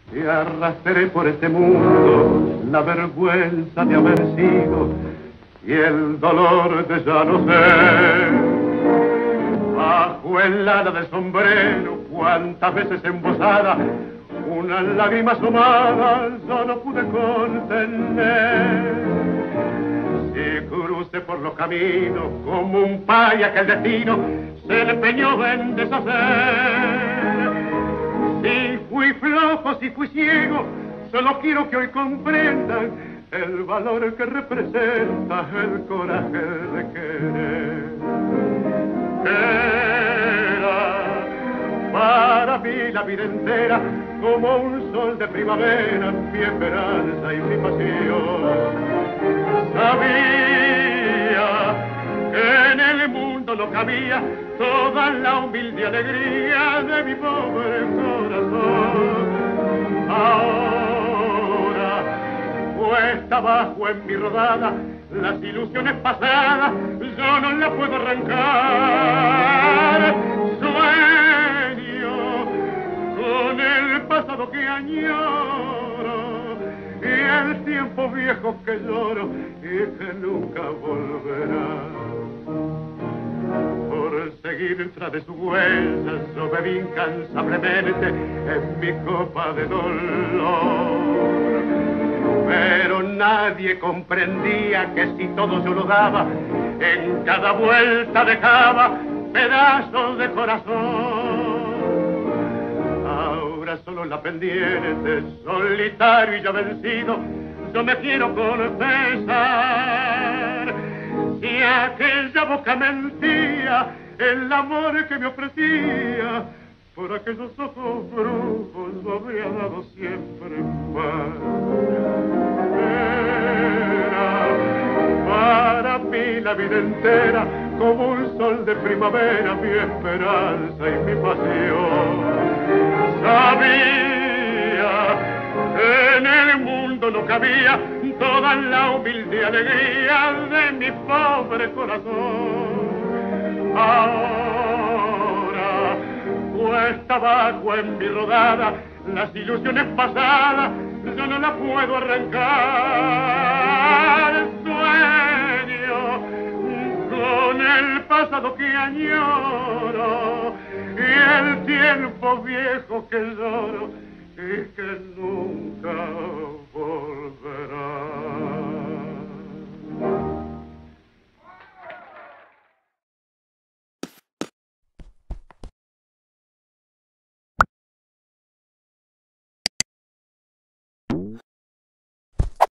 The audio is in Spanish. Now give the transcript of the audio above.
Y arrastré por este mundo la vergüenza de haber sido y el dolor de ya no ser. Bajo el ala del sombrero, cuántas veces embosada, una lágrima asomada yo no pude contener. Si crucé por los caminos como un paya que el destino se le empeñó en deshacer. Si fui flojo, si fui ciego, solo quiero que hoy comprendan el valor que representa el coraje de querer. Era para mí la vida entera como un sol de primavera, mi esperanza y mi pasión. Sabía que en el mundo no cabía toda la humilde alegría de mi pobre corazón. Ahora, cuesta abajo en mi rodada, las ilusiones pasadas yo no las puedo arrancar. Sueño con el pasado que añoro y el tiempo viejo que lloro y que nunca volverá. Por seguir tras de su huella yo bebí incansablemente en mi copa de dolor. Pero nadie comprendía que si todo yo lo daba, en cada vuelta dejaba pedazos de corazón. Ahora solo la pendiente, solitario y ya vencido, yo me quiero confesar. Si aquella boca mentía el amor que me ofrecía, por aquellos ojos brujos yo habría dado siempre paz. Era para mí la vida entera como un sol de primavera, mi esperanza y mi pasión. Sabía que en el mundo no cabía toda la humilde alegría de mi pobre corazón. Ahora, cuesta abajo en mi rodada, las ilusiones pasadas yo no las puedo arrancar. Sueño con el pasado que añoro y el tiempo viejo que lloro y que nunca volverá.